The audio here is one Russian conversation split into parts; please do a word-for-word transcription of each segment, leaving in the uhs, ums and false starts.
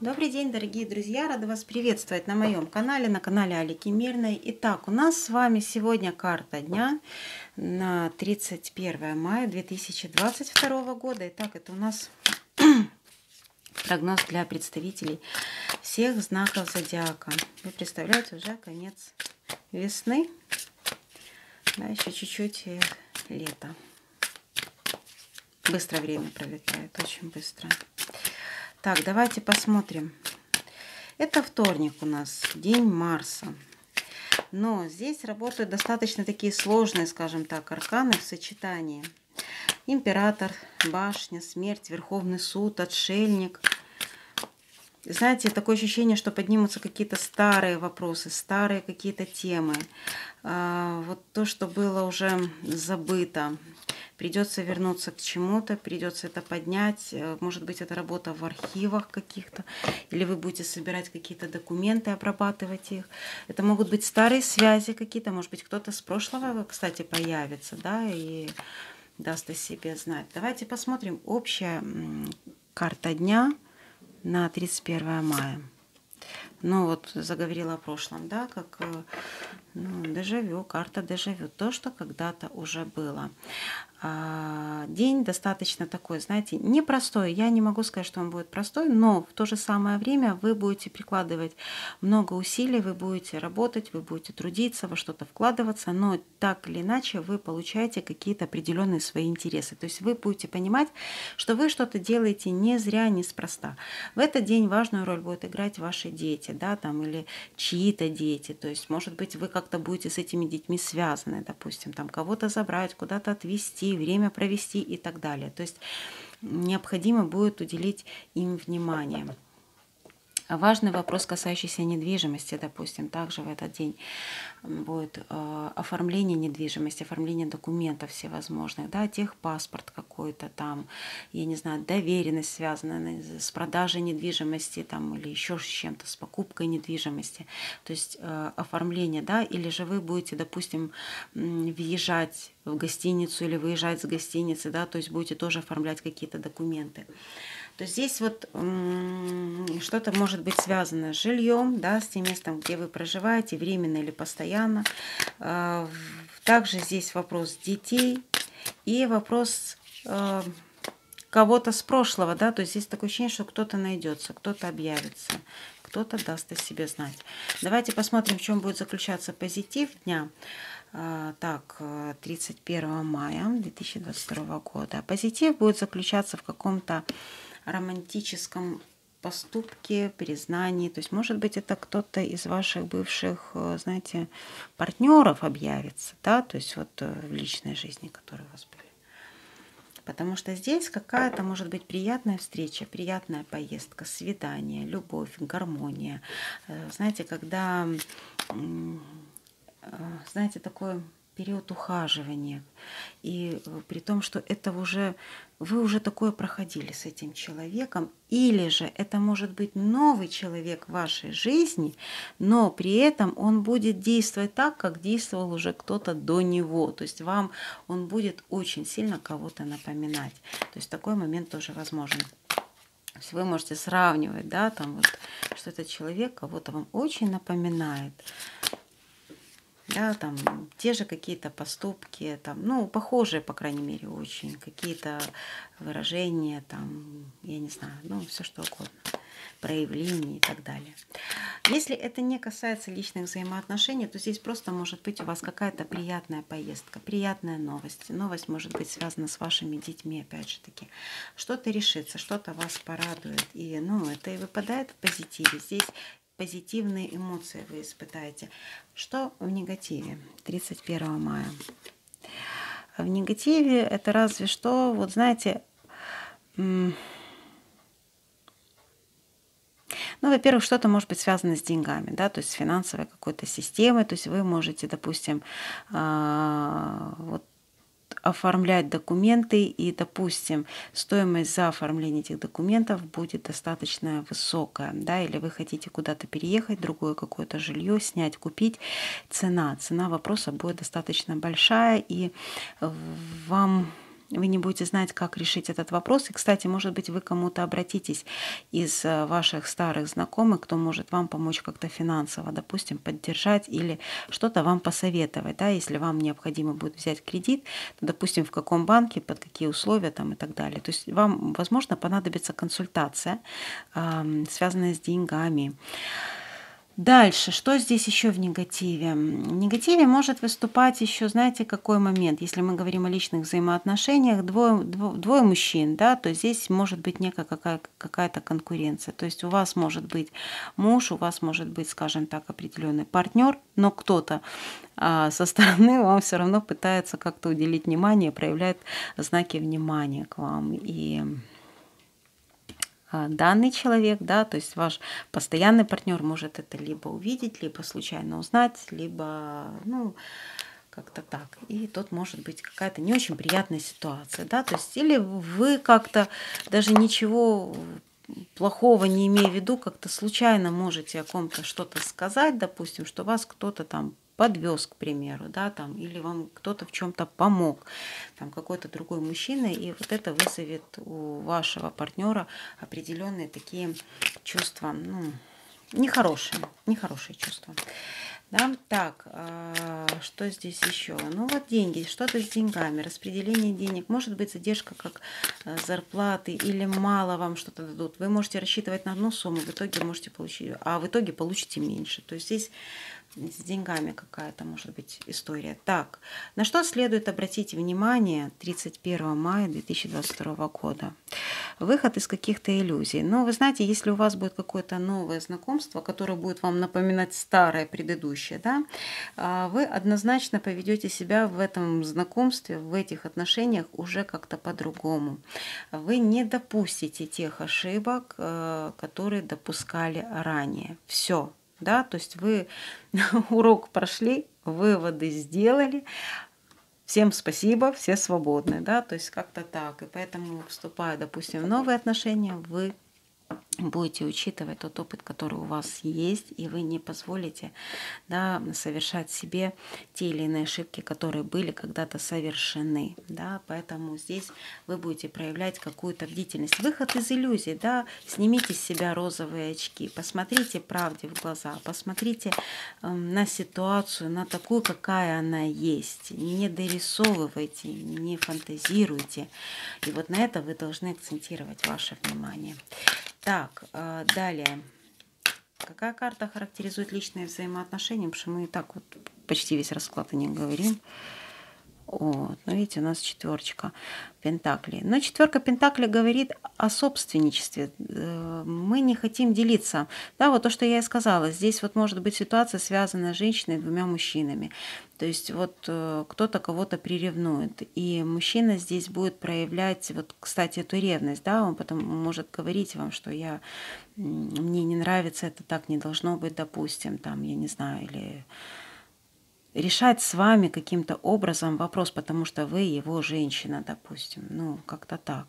Добрый день, дорогие друзья! Рада вас приветствовать на моем канале, на канале Алики Мирной. Итак, у нас с вами сегодня карта дня на тридцать первое мая две тысячи двадцать второго года. Итак, это у нас прогноз для представителей всех знаков зодиака. Вы представляете, уже конец весны, да, еще чуть-чуть лето. Быстро время пролетает, очень быстро. Так, давайте посмотрим. Это вторник у нас, день Марса. Но здесь работают достаточно такие сложные, скажем так, арканы в сочетании. Император, башня, смерть, Верховный суд, отшельник. Знаете, такое ощущение, что поднимутся какие-то старые вопросы, старые какие-то темы. Вот то, что было уже забыто. Придется вернуться к чему-то, придется это поднять. Может быть, это работа в архивах каких-то, или вы будете собирать какие-то документы, обрабатывать их. Это могут быть старые связи какие-то, может быть, кто-то с прошлого, кстати, появится, да, и даст о себе знать. Давайте посмотрим общая карта дня на тридцать первое мая. Ну вот, заговорила о прошлом, да, как ну, дежавю, карта дежавю, то, что когда-то уже было. День достаточно такой, знаете, непростой. Я не могу сказать, что он будет простой, но в то же самое время вы будете прикладывать много усилий, вы будете работать, вы будете трудиться, во что-то вкладываться, но так или иначе вы получаете какие-то определенные свои интересы. То есть вы будете понимать, что вы что-то делаете не зря, неспроста. В этот день важную роль будут играть ваши дети, да, там, или чьи-то дети. То есть, может быть, вы как-то будете с этими детьми связаны, допустим, там кого-то забрать, куда-то отвезти, время провести и так далее. То есть необходимо будет уделить им внимание. Важный вопрос, касающийся недвижимости, допустим, также в этот день будет э, оформление недвижимости, оформление документов всевозможных, да, техпаспорт какой-то там, я не знаю, доверенность, связанная с продажей недвижимости там, или еще с чем-то, с покупкой недвижимости, то есть э, оформление, да, или же вы будете, допустим, въезжать в гостиницу или выезжать с гостиницы, да, то есть будете тоже оформлять какие-то документы. То здесь вот что-то может быть связано с жильем, да, с тем местом, где вы проживаете, временно или постоянно. Также здесь вопрос детей и вопрос кого-то с прошлого, да, то есть здесь такое ощущение, что кто-то найдется, кто-то объявится, кто-то даст о себе знать. Давайте посмотрим, в чем будет заключаться позитив дня. Так, тридцать первого мая две тысячи двадцать второго года. Позитив будет заключаться в каком-то романтическом поступке, признании. То есть, может быть, это кто-то из ваших бывших, знаете, партнеров объявится, да, то есть вот в личной жизни, которые у вас были. Потому что здесь какая-то может быть приятная встреча, приятная поездка, свидание, любовь, гармония. Знаете, когда, знаете, такой период ухаживания, и при том, что это уже вы уже такое проходили с этим человеком, или же это может быть новый человек в вашей жизни, но при этом он будет действовать так, как действовал уже кто-то до него, то есть вам он будет очень сильно кого-то напоминать, то есть такой момент тоже возможен. То есть вы можете сравнивать, да, там вот, что этот человек кого-то вам очень напоминает. Да, там те же какие-то поступки, там, ну, похожие, по крайней мере, очень, какие-то выражения, там, я не знаю, ну, все что угодно, проявления и так далее. Если это не касается личных взаимоотношений, то здесь просто может быть у вас какая-то приятная поездка, приятная новость. Новость может быть связана с вашими детьми, опять же таки. Что-то решится, что-то вас порадует, и, ну, это и выпадает в позитиве. Здесь позитивные эмоции вы испытаете. Что в негативе тридцать первого мая? В негативе это разве что, вот знаете, ну, во-первых, что-то может быть связано с деньгами, да, то есть с финансовой какой-то системой, то есть вы можете, допустим, вот оформлять документы, и, допустим, стоимость за оформление этих документов будет достаточно высокая, да, или вы хотите куда-то переехать, другое какое-то жилье снять, купить, цена, цена вопроса будет достаточно большая, и вам вы не будете знать, как решить этот вопрос. И, кстати, может быть, вы кому-то обратитесь из ваших старых знакомых, кто может вам помочь как-то финансово, допустим, поддержать или что-то вам посоветовать. Да? Если вам необходимо будет взять кредит, то, допустим, в каком банке, под какие условия там, и так далее. То есть вам, возможно, понадобится консультация, связанная с деньгами. Дальше, что здесь еще в негативе? В негативе может выступать еще, знаете, какой момент? Если мы говорим о личных взаимоотношениях, двое, двое мужчин, да, то здесь может быть некая какая, какая-то конкуренция. То есть у вас может быть муж, у вас может быть, скажем так, определенный партнер, но кто-то а, со стороны вам все равно пытается как-то уделить внимание, проявляет знаки внимания к вам. И данный человек, да, то есть ваш постоянный партнер может это либо увидеть, либо случайно узнать, либо, ну, как-то так. И тут может быть какая-то не очень приятная ситуация, да, то есть или вы как-то даже ничего плохого не имея в виду, как-то случайно можете о ком-то что-то сказать, допустим, что вас кто-то там подвез, к примеру, да, там, или вам кто-то в чем-то помог, там какой-то другой мужчина, и вот это вызовет у вашего партнера определенные такие чувства, ну, нехорошие, нехорошие чувства. Да? Так, а, что здесь еще? Ну вот деньги, что-то с деньгами, распределение денег, может быть задержка как зарплаты или мало вам что-то дадут. Вы можете рассчитывать на одну сумму, в итоге можете получить, а в итоге получите меньше. То есть здесь с деньгами какая-то может быть история. Так, на что следует обратить внимание тридцать первого мая две тысячи двадцать второго года? Выход из каких-то иллюзий. Но вы знаете, если у вас будет какое-то новое знакомство, которое будет вам напоминать старое, предыдущее, да, вы однозначно поведете себя в этом знакомстве, в этих отношениях уже как-то по-другому. Вы не допустите тех ошибок, которые допускали ранее. Все. Да, то есть вы урок прошли, выводы сделали, всем спасибо, все свободны, да, то есть как-то так. И поэтому, вступая, допустим, в новые отношения, вы будете учитывать тот опыт, который у вас есть, и вы не позволите, да, совершать себе те или иные ошибки, которые были когда-то совершены. Да, поэтому здесь вы будете проявлять какую-то бдительность. Выход из иллюзий, да, снимите с себя розовые очки, посмотрите правде в глаза, посмотрите э, на ситуацию, на такую, какая она есть. Не дорисовывайте, не фантазируйте. И вот на это вы должны акцентировать ваше внимание. Так, далее. Какая карта характеризует личные взаимоотношения? Потому что мы и так вот почти весь расклад о них говорим. Вот, ну видите, у нас четверочка пентаклей. Но четверка пентаклей говорит о собственничестве. Мы не хотим делиться. Да, вот то, что я и сказала. Здесь вот может быть ситуация, связанная с женщиной и двумя мужчинами. То есть вот кто-то кого-то приревнует. И мужчина здесь будет проявлять, вот, кстати, эту ревность. Да, он потом может говорить вам, что я, мне не нравится, это так не должно быть, допустим, там, я не знаю, или решать с вами каким-то образом вопрос, потому что вы его женщина, допустим, ну, как-то так.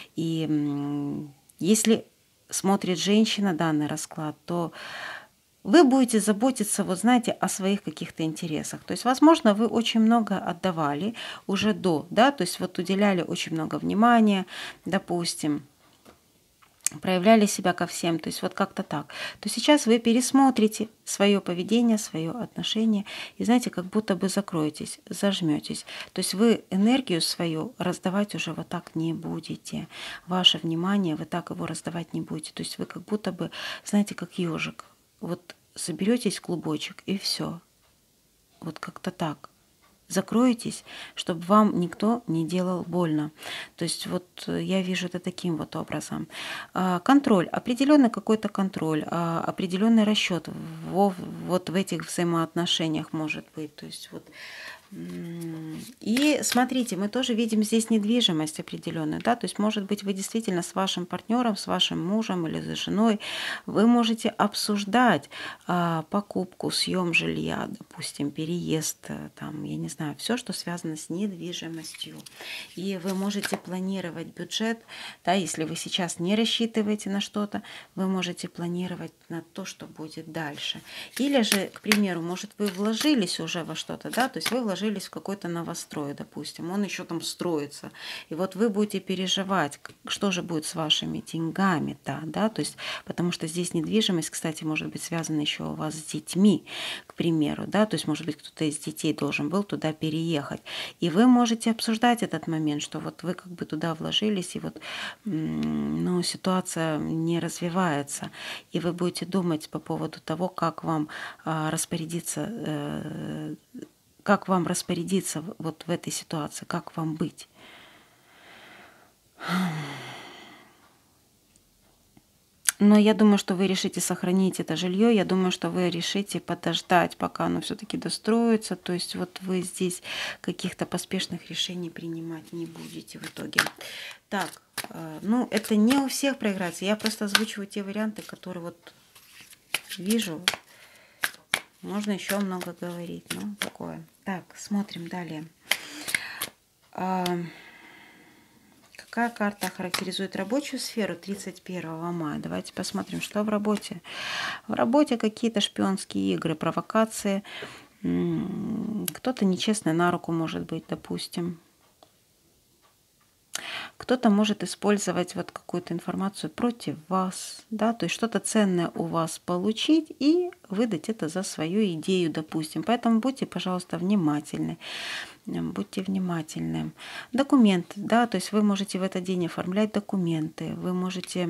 И если смотрит женщина данный расклад, то вы будете заботиться, вот знаете, о своих каких-то интересах. То есть, возможно, вы очень много отдавали уже до, да, то есть вот уделяли очень много внимания, допустим, проявляли себя ко всем, то есть вот как-то так, то сейчас вы пересмотрите свое поведение, свое отношение и, знаете, как будто бы закроетесь, зажметесь. То есть вы энергию свою раздавать уже вот так не будете. Ваше внимание, вы так его раздавать не будете. То есть вы как будто бы, знаете, как ежик, вот соберетесь в клубочек и все. Вот как-то так. Закроетесь, чтобы вам никто не делал больно. То есть вот я вижу это таким вот образом. Контроль, определенный какой-то контроль, определенный расчет вот в этих взаимоотношениях может быть. То есть вот. И смотрите, мы тоже видим здесь недвижимость определенную, да, то есть может быть вы действительно с вашим партнером, с вашим мужем или с женой, вы можете обсуждать а, покупку, съем жилья, допустим, переезд, там, я не знаю, все, что связано с недвижимостью. И вы можете планировать бюджет, да, если вы сейчас не рассчитываете на что-то, вы можете планировать на то, что будет дальше. Или же, к примеру, может вы вложились уже во что-то, да, то есть вы вложились вложились в какой-то новострой, допустим, он еще там строится. И вот вы будете переживать, что же будет с вашими деньгами-то, да, то есть, потому что здесь недвижимость, кстати, может быть связана еще у вас с детьми, к примеру, да, то есть, может быть, кто-то из детей должен был туда переехать. И вы можете обсуждать этот момент, что вот вы как бы туда вложились, и вот, ну, ситуация не развивается, и вы будете думать по поводу того, как вам распорядиться, как вам распорядиться вот в этой ситуации, как вам быть. Но я думаю, что вы решите сохранить это жилье. Я думаю, что вы решите подождать, пока оно все-таки достроится. То есть вот вы здесь каких-то поспешных решений принимать не будете в итоге. Так, ну это не у всех проиграется. Я просто озвучиваю те варианты, которые вот вижу. Можно еще много говорить, ну такое. Так, смотрим далее. Какая карта характеризует рабочую сферу тридцать первого мая? Давайте посмотрим, что в работе. В работе какие-то шпионские игры, провокации. Кто-то нечестный на руку может быть, допустим. Кто-то может использовать вот какую-то информацию против вас, да, то есть что-то ценное у вас получить и выдать это за свою идею, допустим. Поэтому будьте, пожалуйста, внимательны. Будьте внимательны. Документы, да, то есть вы можете в этот день оформлять документы, вы можете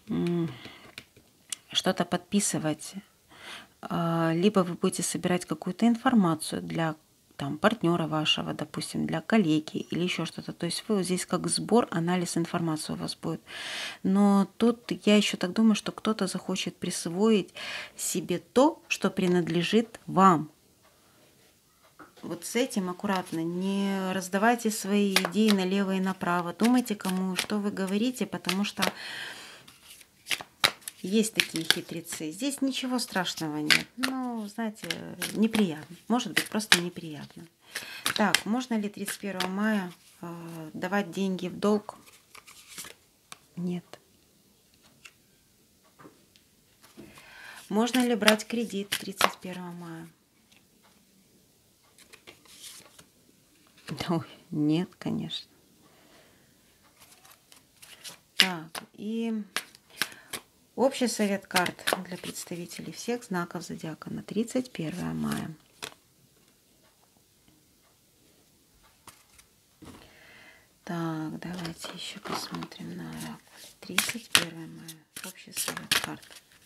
что-то подписывать, либо вы будете собирать какую-то информацию для там, партнера вашего, допустим, для коллеги или еще что-то. То есть вы вот здесь как сбор, анализ информации у вас будет. Но тут я еще так думаю, что кто-то захочет присвоить себе то, что принадлежит вам. Вот с этим аккуратно, не раздавайте свои идеи налево и направо. Думайте, кому что вы говорите, потому что есть такие хитрецы. Здесь ничего страшного нет. Ну, знаете, неприятно. Может быть, просто неприятно. Так, можно ли тридцать первого мая э, давать деньги в долг? Нет. Можно ли брать кредит тридцать первого мая? Ой, нет, конечно. Так, и общий совет карт для представителей всех знаков зодиака на тридцать первое мая. Так, давайте еще посмотрим на оракул. тридцать первое мая. Общий совет карт.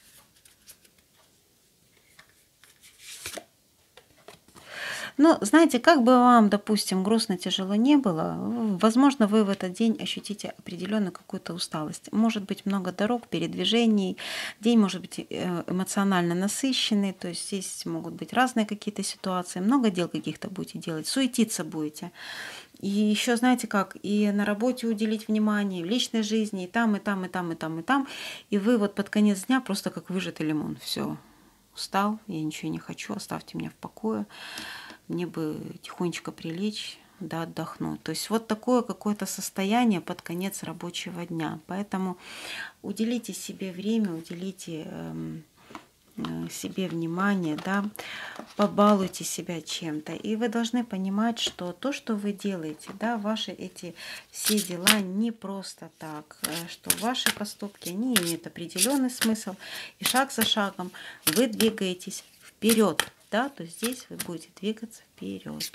Ну, знаете, как бы вам, допустим, грустно, тяжело не было, возможно, вы в этот день ощутите определенную какую-то усталость. Может быть, много дорог, передвижений, день может быть эмоционально насыщенный, то есть здесь могут быть разные какие-то ситуации, много дел каких-то будете делать, суетиться будете. И еще, знаете как, и на работе уделить внимание, в личной жизни, и там, и там, и там, и там, и там. И вы вот под конец дня просто как выжатый лимон. Все, устал, я ничего не хочу, оставьте меня в покое. Мне бы тихонечко прилечь, да, отдохнуть. То есть вот такое какое-то состояние под конец рабочего дня. Поэтому уделите себе время, уделите э, себе внимание, да, побалуйте себя чем-то. И вы должны понимать, что то, что вы делаете, да, ваши эти все дела не просто так, что ваши поступки, они имеют определенный смысл. И шаг за шагом вы двигаетесь вперед. Да, то здесь вы будете двигаться вперед.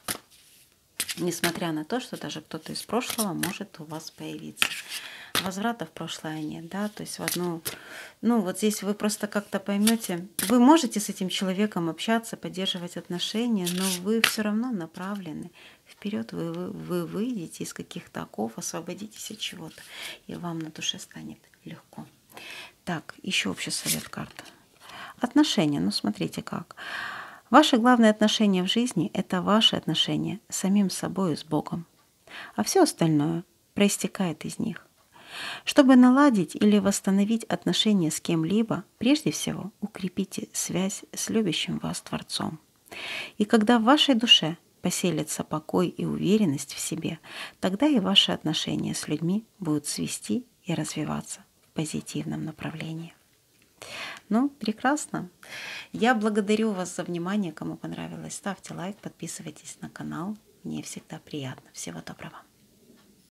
Несмотря на то, что даже кто-то из прошлого может у вас появиться. Возврата в прошлое нет, да, то есть в одну... Ну, вот здесь вы просто как-то поймете, вы можете с этим человеком общаться, поддерживать отношения, но вы все равно направлены вперед, вы, вы, вы выйдете из каких-то оков, освободитесь от чего-то, и вам на душе станет легко. Так, еще общий совет карты. Отношения, ну смотрите как. Ваши главные отношения в жизни – это ваши отношения с самим собой и с Богом. А все остальное проистекает из них. Чтобы наладить или восстановить отношения с кем-либо, прежде всего укрепите связь с любящим вас Творцом. И когда в вашей душе поселится покой и уверенность в себе, тогда и ваши отношения с людьми будут цвести и развиваться в позитивном направлении. Ну, прекрасно. Я благодарю вас за внимание. Кому понравилось, ставьте лайк, подписывайтесь на канал. Мне всегда приятно. Всего доброго.